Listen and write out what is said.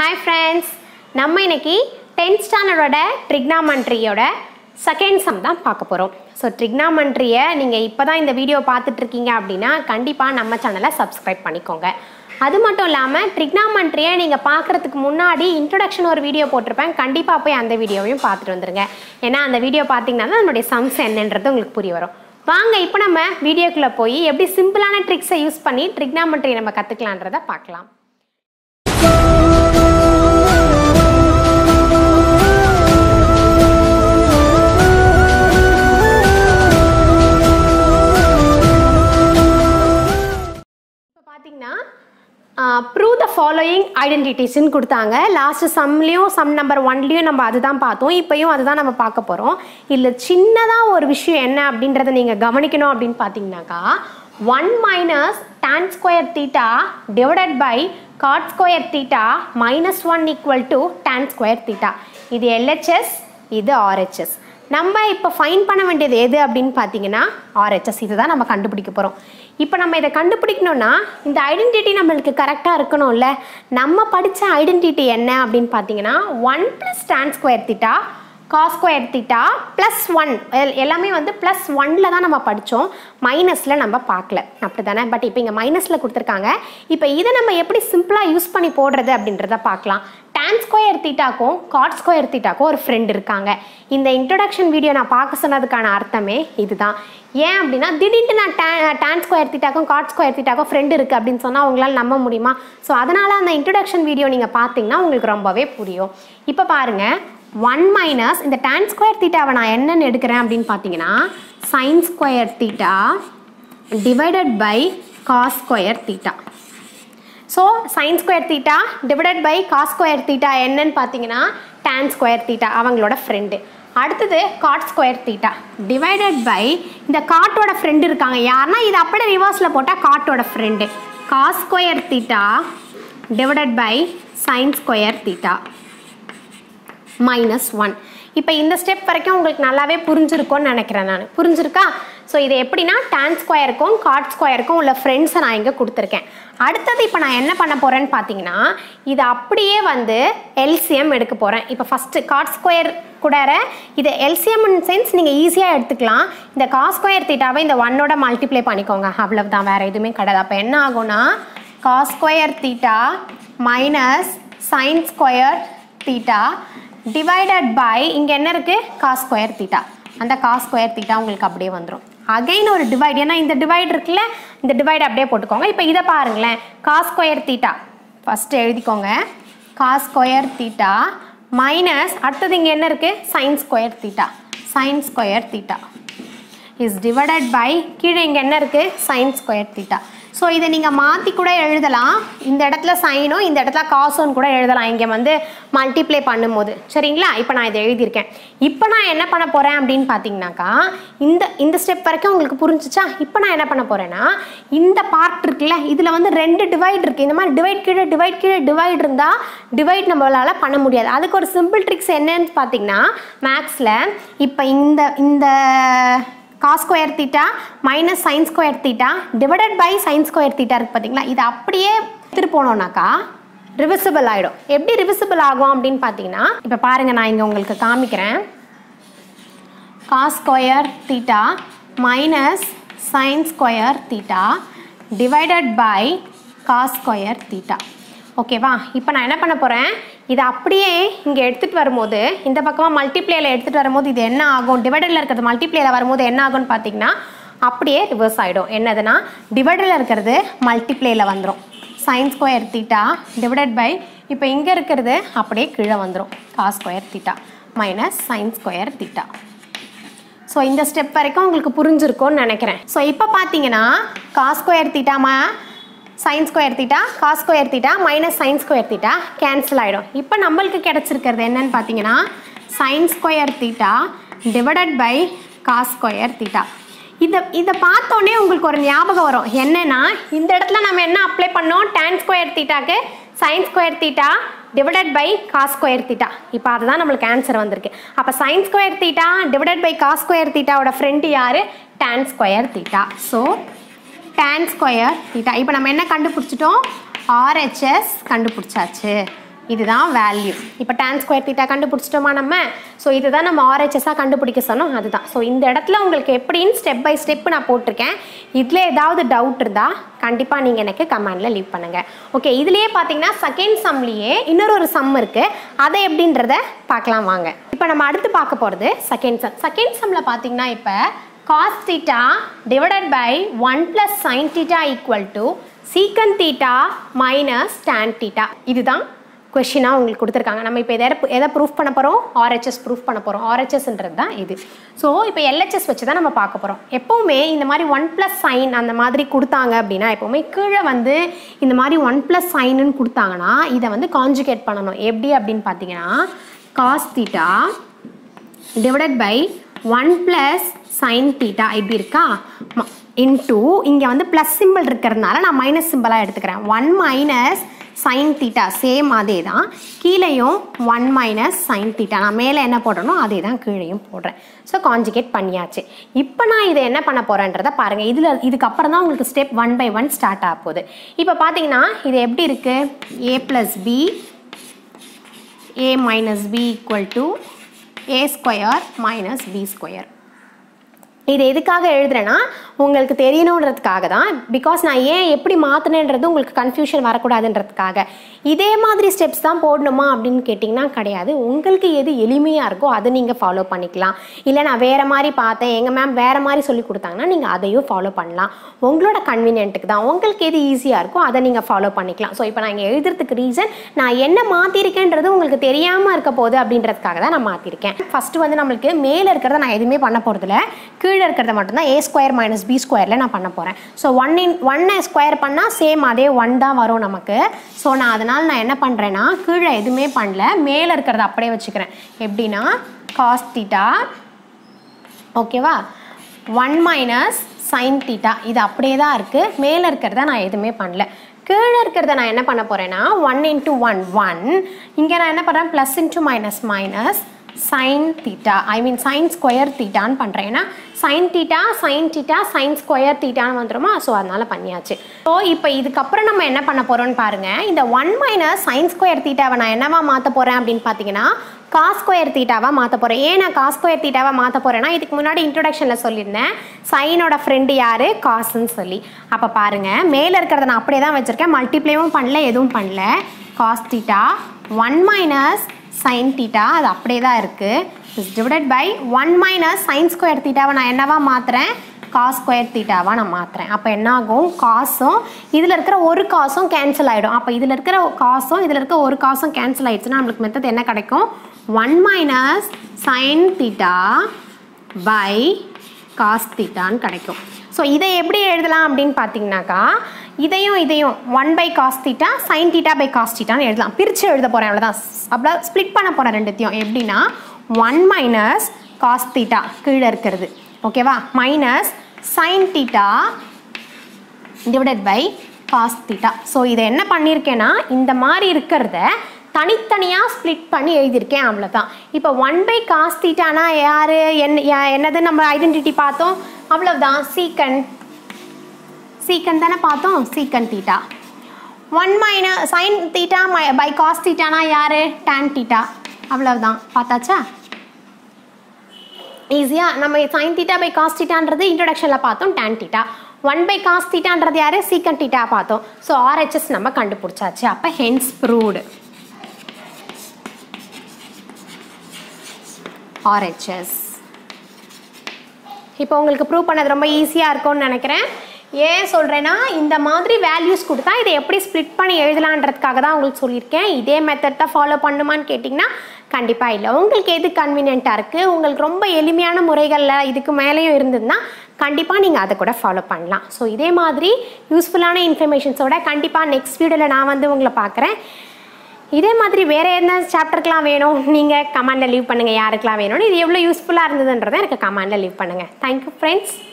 Hi friends, நம்ம இன்னைக்கு 10th ஸ்டாண்டர்டோட trigonometryயோட second sum தான் பார்க்க போறோம். ஸோ trigonometryயை நீங்கள் இப்போ தான் இந்த வீடியோ பார்த்துட்டு இருக்கீங்க அப்படின்னா கண்டிப்பாக நம்ம சேனலை சப்ஸ்கிரைப் பண்ணிக்கோங்க. அது மட்டும் இல்லாமல் trigonometryயை நீங்கள் பார்க்குறதுக்கு முன்னாடி இன்ட்ரொடக்ஷன் ஒரு வீடியோ போட்டிருப்பேன், கண்டிப்பாக போய் அந்த வீடியோவையும் பார்த்துட்டு வந்துருங்க. ஏன்னா அந்த வீடியோ பார்த்தீங்கன்னா தான் நம்மளுடைய சம்ஸ் என்னன்றது உங்களுக்கு புரிய வரும். வாங்க இப்போ நம்ம வீடியோக்குள்ளே போய் எப்படி சிம்பிளான ட்ரிக்ஸை யூஸ் பண்ணி trigonometry நம்ம கற்றுக்கலான்றதை பார்க்கலாம். Prove the following identities ன்னு கொடுத்தாங்க. லாஸ்ட் சம்லையும் சம் நம்பர் 1லையும் நம்ம அதுதான் பார்த்தோம், இப்போயும் அதுதான் நம்ம பார்க்க போகிறோம். இதில் சின்னதாக ஒரு விஷயம் என்ன அப்படின்றத நீங்கள் கவனிக்கணும் அப்படின்னு பார்த்தீங்கன்னாக்கா 1 minus tan square theta divided by cot square theta minus 1 equal to tan square theta. இது LHS, இது RHS. நம்ம இப்போ ஃபைன் பண்ண வேண்டியது எது அப்படின்னு பார்த்தீங்கன்னா RHS. இது தான் நம்ம கண்டுபிடிக்க போகிறோம். இப்போ நம்ம இதை கண்டுபிடிக்கணும்னா இந்த ஐடென்டிட்டி நம்மளுக்கு கரெக்டாக இருக்கணும்ல. நம்ம படித்த ஐடென்டிட்டி என்ன அப்படின்னு பார்த்தீங்கன்னா 1 + tan square theta cos square theta plus 1 எல்லாமே வந்து ப்ளஸ் 1ல் தான் நம்ம படித்தோம், மைனஸில் நம்ம பார்க்கல, அப்படி தானே. பட் இப்போ இங்கே மைனஸில் கொடுத்துருக்காங்க. இப்போ இதை நம்ம எப்படி சிம்பிளாக யூஸ் பண்ணி போடுறது அப்படின்றத பார்க்கலாம். tan ஸ்கொயர் தீட்டாக்கும் cot ஸ்கொயர் தீட்டாக்கும் ஒரு ஃப்ரெண்ட் இருக்காங்க. இந்த இன்ட்ரொடக்ஷன் வீடியோ நான் பார்க்க சொன்னதுக்கான அர்த்தமே இதுதான். ஏன் அப்படின்னா திடீர்னு நான் tan ஸ்கொயர் தீட்டாக்கும் cot ஸ்கொயர் தீட்டாக்கும் ஃப்ரெண்ட் இருக்குது அப்படின்னு சொன்னால் உங்களால் நம்ப முடியுமா? ஸோ அதனால் அந்த இன்ட்ரொடக்ஷன் வீடியோ நீங்கள் பார்த்தீங்கன்னா உங்களுக்கு ரொம்பவே புரியும். இப்போ பாருங்கள், 1 மைனஸ் இந்த tan ஸ்கொயர் தீட்டாவை நான் என்னென்னு எடுக்கிறேன் அப்படின்னு பார்த்தீங்கன்னா sin square theta divided by cos square theta. So sin square theta divided by cos square theta என்னன்னு பார்த்தீங்கன்னா tan ஸ்கொயர் தீட்டா அவங்களோட ஃப்ரெண்டு. அடுத்தது cot square theta divided by இந்த காட்டோட ஃப்ரெண்டு இருக்காங்க யாருன்னா இது அப்படியே ரிவர்ஸில் போட்டால் காட்டோட friend cos square theta divided by sin square theta minus 1. இப்போ இந்த ஸ்டெப் வரைக்கும் உங்களுக்கு நல்லாவே புரிஞ்சிருக்கும்னு நினைக்கிறேன் நான். புரிஞ்சிருக்கா? ஸோ இது எப்படின்னா tan ஸ்கொயருக்கும் cot ஸ்கொயருக்கும் உள்ள ஃப்ரெண்ட்ஸை நான் இங்கே கொடுத்துருக்கேன். அடுத்தது இப்போ நான் என்ன பண்ண போகிறேன்னு பார்த்தீங்கன்னா இது அப்படியே வந்து எல்சிஎம் எடுக்க போகிறேன். இப்போ ஃபஸ்ட்டு cot ஸ்கொயர் கூட இது எல்சிஎம் சென்ஸ் நீங்கள் ஈஸியாக எடுத்துக்கலாம். இந்த cos ஸ்கொயர் தீட்டாவை இந்த 1ஓட மல்டிப்ளை பண்ணிக்கோங்க, அவ்வளவுதான், வேறு எதுவுமே கிடையாது. அப்போ என்ன ஆகும்னா cos square theta minus sin square theta divided by இங்கே என்ன இருக்குது cos ஸ்கொயர் தீட்டா. அந்த cos ஸ்கொயர் தீட்டா உங்களுக்கு அப்படியே வந்துடும். அகைன் ஒரு டிவைட், ஏன்னா இந்த டிவைட் இருக்குல்ல, இந்த டிவைட் அப்படியே போட்டுக்கோங்க. இப்போ இதை பாருங்களேன், cos ஸ்கொயர் தீட்டா ஃபஸ்ட்டு எழுதிக்கோங்க, cos ஸ்கொயர் தீட்டா மைனஸ் அடுத்தது இங்கே என்ன இருக்குது sin square theta. sin square theta is divided by கீழே இங்கே என்ன இருக்குது sin ஸ்கொயர் தீட்டா. ஸோ இதை நீங்கள் மாற்றி கூட எழுதலாம், இந்த இடத்துல சைனும் இந்த இடத்துல காசும் கூட எழுதலாம் இங்கே வந்து மல்டிப்ளை பண்ணும்போது, சரிங்களா? இப்போ நான் இதை எழுதியிருக்கேன். இப்போ நான் என்ன பண்ண போகிறேன் அப்படின்னு பார்த்தீங்கன்னாக்கா இந்த ஸ்டெப் வரைக்கும் உங்களுக்கு புரிஞ்சிச்சா? இப்போ நான் என்ன பண்ண போகிறேன்னா இந்த பார்ட் இருக்குல்ல, இதில் வந்து 2 டிவைட் இருக்குது. இந்த மாதிரி டிவைட் கீழே டிவைட் கீழே டிவைட் இருந்தால் டிவைட் நம்மளால் பண்ண முடியாது. அதுக்கு ஒரு சிம்பிள் ட்ரிக்ஸ் என்னன்னு பார்த்தீங்கன்னா மேக்ஸில் இப்போ இந்த cos square theta minus sin square theta divided by sin square theta இருக்குது பார்த்தீங்களா, இது அப்படியே எடுத்துகிட்டு போனோம்னாக்கா ரிவர்சிபிள் ஆகிடும். எப்படி ரிவர்சிபிள் ஆகும் அப்படின்னு பார்த்தீங்கன்னா இப்போ பாருங்கள், நான் இங்கே உங்களுக்கு காமிக்கிறேன். cos square theta minus sin square theta divided by cos square theta. ஓகேவா? இப்போ நான் என்ன பண்ண போகிறேன், இதை அப்படியே இங்கே எடுத்துகிட்டு வரும்போது இந்த பக்கமாக மல்டிப்ளேயில் எடுத்துகிட்டு வரும்போது இது என்ன ஆகும், டிவைடரில் இருக்கிறது மல்டிப்ளேயில் வரும்போது என்ன ஆகும்னு பார்த்தீங்கன்னா அப்படியே ரிவர்ஸ் ஆகிடும். என்னதுன்னா டிவைடரில் இருக்கிறது மல்டிப்ளேயில் வந்துடும், sin square theta divided by இப்போ இங்கே இருக்கிறது அப்படியே கீழே வந்துடும் cos square theta minus sin square theta. So இந்த ஸ்டெப் வரைக்கும் உங்களுக்கு புரிஞ்சிருக்கும்னு நினைக்கிறேன். ஸோ இப்போ பார்த்தீங்கன்னா cos square theta sin square theta cos square theta minus sin square theta cancel ஆகிடும். இப்போ நம்மளுக்கு கிடச்சிருக்கிறது என்னன்னு பார்த்தீங்கன்னா sin square theta divided by cos square theta. இதை பார்த்தோன்னே உங்களுக்கு ஒரு ஞாபகம் வரும், என்னென்னா இந்த இடத்துல நம்ம என்ன அப்ளை பண்ணோம், tan ஸ்கொயர் தீட்டாக்கு sin square theta divided by cos square theta. இப்போ அதுதான் நம்மளுக்கு ஆன்சர் வந்திருக்கு. அப்போ sin square theta divided by cos square தீட்டாவோட ஃப்ரெண்டு யார், tan square theta. So tan square theta இப்போ நம்ம என்ன கண்டுபிடிச்சிட்டோம், RHS கண்டுபிடிச்சாச்சு. இதுதான் வேல்யூ. இப்போ tan ஸ்கொயர் தீட்டா கண்டுபிடிச்சிட்டோமா நம்ம? ஸோ இதுதான் நம்ம ஆர்ஹெச்எஸ்ஸாக கண்டுபிடிக்க சொன்னோம், அதுதான். ஸோ இந்த இடத்துல உங்களுக்கு எப்படின்னு ஸ்டெப் பை ஸ்டெப் நான் போட்டிருக்கேன். இதில் ஏதாவது டவுட் இருந்தால் கண்டிப்பாக நீங்கள் எனக்கு கமெண்டில் லீவ் பண்ணுங்கள். ஓகே, இதுலேயே பார்த்தீங்கன்னா செகண்ட் சம்லேயே இன்னொரு சம் இருக்குது, அதை எப்படின்றத பார்க்கலாம் வாங்க. இப்போ நம்ம அடுத்து பார்க்க போகிறது செகண்ட் சம். செகண்ட் சம்மில் பார்த்தீங்கன்னா இப்போ cos theta divided by 1 plus sin theta equal to secant theta minus tan theta. இதுதான் கொஷினாக உங்களுக்கு கொடுத்துருக்காங்க. நம்ம இப்போ எதை ப்ரூஃப் பண்ண போகிறோம்? ஆர்ஹெச்எஸ் ப்ரூஃப் பண்ண போகிறோம். ஆர்ஹெச்எஸ்ன்றது தான் இது. ஸோ இப்போ எல்ஹெச்எஸ் வச்சு தான் நம்ம பார்க்க போகிறோம். எப்போவுமே இந்த மாதிரி 1 + sin அந்த மாதிரி கொடுத்தாங்க அப்படின்னா எப்போவுமே கீழே வந்து இந்த மாதிரி 1 + sin கொடுத்தாங்கன்னா இதை வந்து கான்ஜுகேட் பண்ணணும். எப்படி அப்படின்னு பார்த்தீங்கன்னா cos theta divided by 1 plus sin theta இப்படி இருக்கா, இன்டூ இங்கே வந்து ப்ளஸ் சிம்பிள் இருக்கிறதுனால நான் மைனஸ் சிம்பிளாக எடுத்துக்கிறேன். 1 minus sin theta சேம் அதே தான், கீழேயும் 1 minus sin theta. நான் மேலே என்ன போடுறனோ அதே தான் கீழேயும் போடுறேன். ஸோ கான்ஜுகேட் பண்ணியாச்சு. இப்போ நான் இதை என்ன பண்ண போகிறேன்றதை பாருங்கள். இதுக்கப்புறம் தான் உங்களுக்கு ஸ்டெப் 1 by 1 ஸ்டார்ட் ஆக போகுது. இப்போ பார்த்தீங்கன்னா இது எப்படி இருக்குது? a plus b a minus b equal to a square minus b square. இது எதுக்காக எழுதுறேன்னா உங்களுக்கு தெரியணுன்றதுக்காக தான். பிகாஸ் நான் ஏன் எப்படி மாற்றினேன்றது உங்களுக்கு கன்ஃபியூஷன் வரக்கூடாதுன்றதுக்காக. இதே மாதிரி ஸ்டெப்ஸ் தான் போடணுமா அப்படின்னு கேட்டிங்கன்னா கிடையாது. உங்களுக்கு எது எளிமையாக இருக்கோ அதை நீங்கள் ஃபாலோ பண்ணிக்கலாம். இல்லை நான் வேறு மாதிரி பார்த்தேன், எங்கள் மேம் வேறு மாதிரி சொல்லி கொடுத்தாங்கன்னா நீங்கள் அதையும் ஃபாலோ பண்ணலாம். உங்களோட கன்வீனியன்ட்டுக்கு தான். உங்களுக்கு எது ஈஸியாக இருக்கோ அதை நீங்கள் ஃபாலோ பண்ணிக்கலாம். ஸோ இப்போ நான் இங்கே எழுதுறதுக்கு ரீசன் நான் என்ன மாற்றிருக்கேன்றது உங்களுக்கு தெரியாமல் இருக்க போகுது அப்படின்றதுக்காக தான் நான் மாற்றிருக்கேன். ஃபஸ்ட்டு வந்து நம்மளுக்கு மேலே இருக்கிறத நான் எதுவுமே பண்ண போகிறதில்ல, கீழே இருக்கிறத மட்டும்தான் a ஸ்கொயர் மைனஸ் b ஸ்கொயரில் நான் பண்ண போகிறேன். ஸோ 1 ஸ்கொயர் பண்ணால் சேம் அதே 1 தான் வரும் நமக்கு. ஸோ நான் அதனால் நான் என்ன பண்ணுறேன்னா கீழே எதுவுமே பண்ணல, மேலே இருக்கிறத அப்படியே வச்சுக்கிறேன். எப்படின்னா cos theta ஓகேவா 1 minus sin theta இது அப்படியே தான் இருக்குது. மேலே இருக்கிறத நான் எதுவுமே பண்ணல. கீழே இருக்கிறத நான் என்ன பண்ண போகிறேன்னா 1 into 1 1, இங்கே நான் என்ன பண்ணுறேன் plus into minus minus sin theta, I mean sin square theta ன்னு பண்ணுறேன். ஏன்னா sin theta sin square theta ன்னு வந்துடுமா? ஸோ அதனால் பண்ணியாச்சு. ஸோ இப்போ இதுக்கப்புறம் நம்ம என்ன பண்ண போகிறோம்னு பாருங்கள். இந்த 1 minus sin square theta நான் என்னவா மாற்ற போகிறேன் அப்படின்னு பார்த்தீங்கன்னா cos square theta மாற்ற போகிறேன். ஏன் நான் cos square theta மாற்ற போகிறேன்னா இதுக்கு முன்னாடி இன்ட்ரோடக்ஷனில் சொல்லியிருந்தேன் சைனோட ஃப்ரெண்டு யார்? காசுன்னு சொல்லி. அப்போ பாருங்கள் மேலே இருக்கிறத நான் அப்படியே தான் வச்சுருக்கேன், மல்டிப்ளேவும் பண்ணல எதுவும் பண்ணல. cos theta 1 minus sin theta அது அப்படியே தான் இருக்குது. Is divided by 1 minus sin square theta நான் என்னவா மாற்றுறேன்? cos square theta நான் மாற்றுறேன். அப்போ என்ன ஆகும்? காசும் இதில் இருக்கிற ஒரு காசும் கேன்சல் ஆகிடும். அப்போ இதில் இருக்கிற காசும் இதில் இருக்க ஒரு காசும் கேன்சல் ஆகிடுச்சுன்னா நம்மளுக்கு மெத்தட் என்ன கிடைக்கும்? 1 minus sin theta by cos theta கிடைக்கும். ஸோ இதை எப்படி எழுதலாம் அப்படின்னு பார்த்தீங்கன்னாக்கா இதையும் 1 by cos theta sin theta by cos theta எழுதலாம். பிரித்து எழுத போகிறேன், அவ்வளோதான். அப்படியே ஸ்ப்ளிட் பண்ண போகிறேன் ரெண்டுத்தையும். எப்படின்னா 1 minus cos theta கீழே இருக்கிறது ஓகேவா minus sin theta divided by cos theta. So இதை என்ன பண்ணியிருக்கேன்னா இந்த மாதிரி இருக்கிறத தனித்தனியாக ஸ்ப்ளிட் பண்ணி எழுதியிருக்கேன், அவ்வளோதான். இப்போ 1 by cos thetaனா யார் என்னது நம்ம ஐடென்டிட்டி பார்த்தோம், அவ்வளோதான். சீக்கன் தானே பார்த்தோம், secant theta. 1 minus sin theta by cos thetaனா யார்? tan theta. அவ்வளவுதான், பார்த்தாச்சா? ஈஸியாக நம்ம sin theta by cos thetaன்றது இன்ட்ரடக்ஷனில் பார்த்தோம், tan theta. 1 by cos thetaன்றது யார்? சீக்கன் theta பார்த்தோம். ஸோ ஆர்ஹெச்எஸ் நம்ம கண்டுபிடிச்சாச்சு. அப்போ ஹென்ஸ் ப்ரூவ்டு ஆர்ஹெச்எஸ். இப்போ உங்களுக்கு ப்ரூவ் பண்ணது ரொம்ப ஈஸியாக இருக்கும்னு நினைக்கிறேன். ஏன் சொல்கிறேன்னா இந்த மாதிரி வேல்யூஸ் கொடுத்தா இதை எப்படி ஸ்ப்ளிட் பண்ணி எழுதலான்றதுக்காக தான் உங்களுக்கு சொல்லியிருக்கேன். இதே மெத்தட் தான் ஃபாலோ பண்ணுமான்னு கேட்டிங்கன்னா கண்டிப்பாக இல்லை. உங்களுக்கு எது கன்வீனியண்ட்டாக இருக்குது, உங்களுக்கு ரொம்ப எளிமையான முறைகளில் இதுக்கு மேலேயும் இருந்ததுன்னா கண்டிப்பாக நீங்கள் அதை கூட ஃபாலோ பண்ணலாம். ஸோ இதே மாதிரி யூஸ்ஃபுல்லான இன்ஃபர்மேஷன்ஸோட கண்டிப்பாக நெக்ஸ்ட் வீடியோவில் நான் வந்து உங்களை பார்க்குறேன். இதே மாதிரி வேறு என்ன சாப்டருக்கெலாம் வேணும் நீங்கள் கமெண்டில் லீவ் பண்ணுங்கள், யாருக்கெலாம் வேணும்னு. இது எவ்வளோ யூஸ்ஃபுல்லாக இருந்ததுன்றதை எனக்கு கமெண்டில் லீவ் பண்ணுங்கள். Thank you friends.